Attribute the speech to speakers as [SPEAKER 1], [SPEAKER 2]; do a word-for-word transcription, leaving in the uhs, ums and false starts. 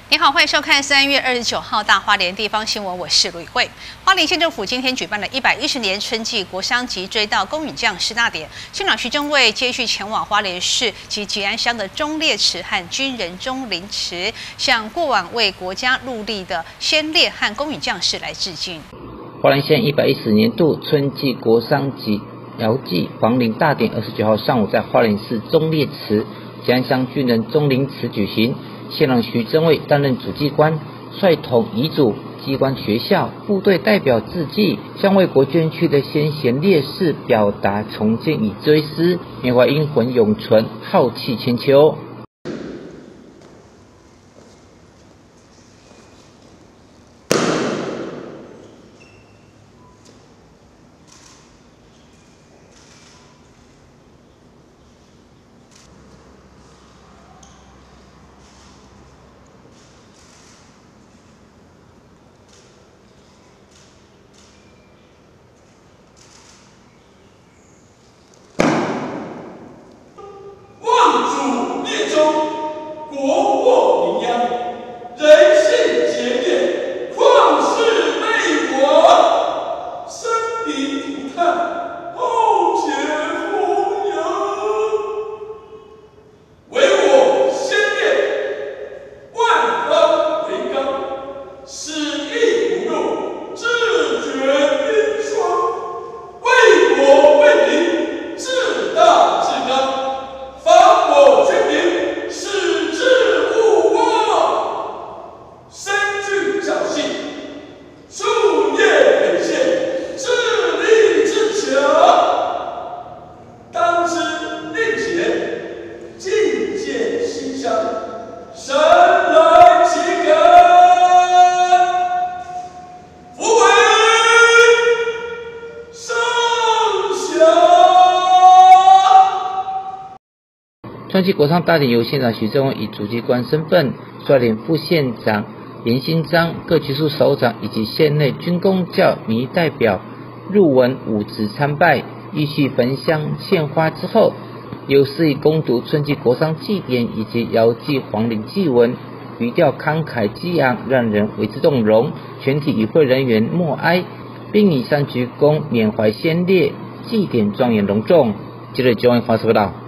[SPEAKER 1] 你好，欢迎收看三月二十九号大花莲地方新闻，我是卢宇慧。花莲县政府今天举办了一百一十年春季国殇及追悼公允将士大典，县长徐正伟接续前往花莲市及吉安乡的忠烈祠和军人忠灵祠，向过往为国家戮力的先烈和公允将士来致敬。
[SPEAKER 2] 花莲县一百一十年度春季国殇及遥祭皇陵大典，二十九号上午在花莲市忠烈祠、吉安乡军人忠灵祠举行。县长徐正伟担任主祭官，率同遗族、机关、学校、部队代表致祭，向为国捐躯的先贤烈士表达崇敬与追思，缅怀英魂永存，浩气千秋。
[SPEAKER 3] 国祸民殃，人性洁烈，旷世媚我，生灵涂炭，后且弘扬。唯我先烈，万方为纲，使义不辱，志绝冰霜，为国为民，志大志刚，防我军民。神来岂敢！福为上下。
[SPEAKER 2] 春季国殇大典由县长徐正伟以主祭官身份，率领副县长严新章、各局处首长以及县内军公教民意代表入文武祠参拜，依序焚香献花之后，由司仪恭读春季国殇祭典以及遥祭皇陵祭文，语调慷慨激昂，让人为之动容。全体与会人员默哀，并以上鞠躬缅怀先烈，祭典庄严隆重。记者九万华视报道。